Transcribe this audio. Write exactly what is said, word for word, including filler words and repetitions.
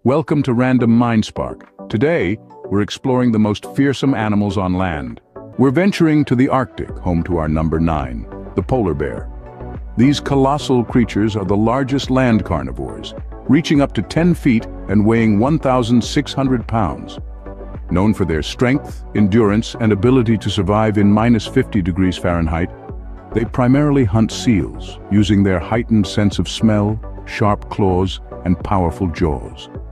Welcome to Random Mind Spark. Today, we're exploring the most fearsome animals on land. We're venturing to the Arctic, home to our number nine, the polar bear. These colossal creatures are the largest land carnivores, reaching up to ten feet and weighing one thousand six hundred pounds. Known for their strength, endurance, and ability to survive in minus fifty degrees Fahrenheit, they primarily hunt seals, using their heightened sense of smell, sharp claws, and powerful jaws.